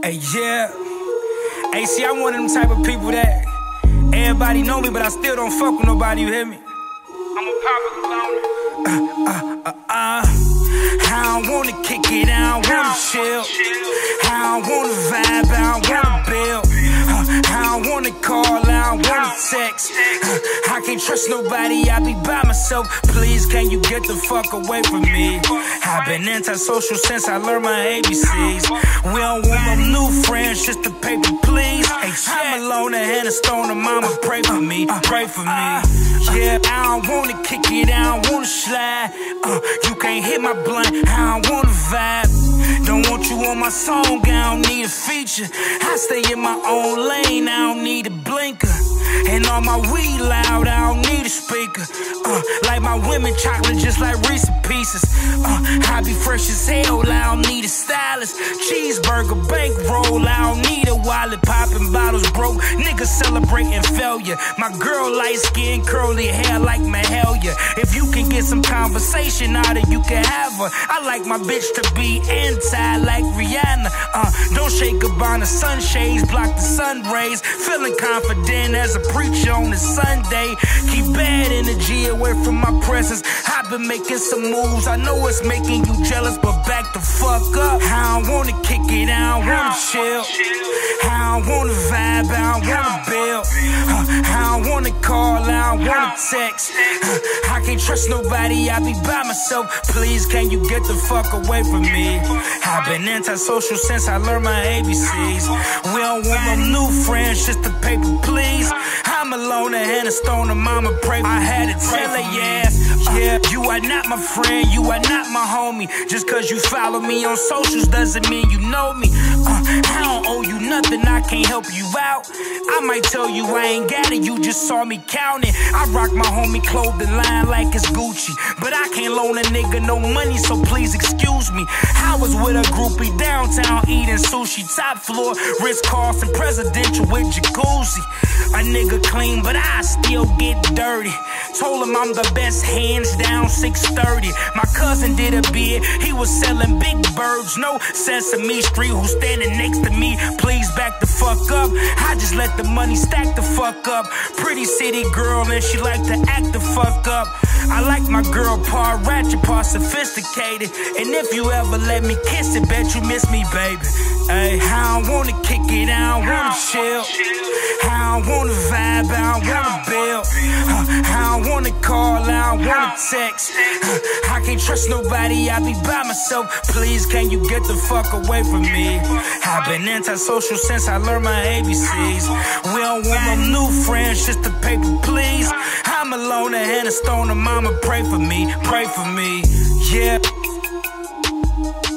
Hey, yeah. Hey, see, I'm one of them type of people that everybody know me, but I still don't fuck with nobody, you hear me? I'm a popular loner. I don't wanna kick it, I don't wanna chill. I don't wanna vibe, I don't wanna build. I don't wanna call, I don't wanna text. I can't trust nobody, I be by myself. Please, can you get the fuck away from me? I've been antisocial since I learned my ABCs. We don't want no new friends, just a paper, please. I'm alone and a stoner, mama, pray for me, pray for me. Yeah, I don't wanna kick it, I don't wanna slide. You can't hit my blunt, I don't wanna vibe. Don't want you on my song, I don't need a feature. I stay in my own lane, I don't need a blinker. And all my weed loud, I don't need a speaker. Like my women chocolate, just like Reese's Pieces. I be fresh as hell, I don't need a stylist. Cheeseburger, bankroll, I don't need a wallet. Popping bottles broke, niggas celebrating failure. My girl light skin, curly hair like Mahalia. If you can get some conversation out of, you can have her. I like my bitch to be anti like Rihanna. Don't shake Gabbana, sunshades block the sun rays. Feeling confident as a preacher on a Sunday. Keep bad energy away from my presence. I've been making some moves, I know it's making you jealous, but back the fuck up. I don't wanna kick it, I don't wanna chill. I don't wanna vibe, I don't wanna build. I don't wanna call, I don't wanna text. I can't trust nobody, I be by myself. Please, can you get the fuck away from me? I've been antisocial since I learned my ABCs. We don't want no new friends, just a paper, please. I'm a loner and a stoner, mama, pray. I had to tell her, yeah, you are not my friend, you are not my homie. Just cause you follow me on socials doesn't mean you know me. I don't owe you nothing, I can't help you out. I might tell you I ain't got it, you just saw me counting. I rock my homie clothing line like it's Gucci, but I can't loan a nigga no money, so please excuse me. I was with a groupie downtown eating sushi, top floor, Ritz-Carlton presidential with jacuzzi. A nigga clean, but I still get dirty. Told him I'm the best, hands down, 630. My cousin did a bid, he was selling big birds. No Sesame Street, who's standing next to me? Please back the fuck up. I just let the money stack the fuck up. Pretty city girl and she like to act the fuck up. I like my girl part ratchet, part sophisticated. And if you ever let me kiss it, bet you miss me, baby. Ay, I don't wanna kick it, I don't wanna chill. I don't wanna vibe, I don't wanna build. I don't wanna call, I don't wanna text. I can't trust nobody, I be by myself. Please, can you get the fuck away from me? I've been antisocial since I learned my ABCs. We don't want no new friends, just a paper, please. I'm a loner and a stoner, mama, pray for me, yeah.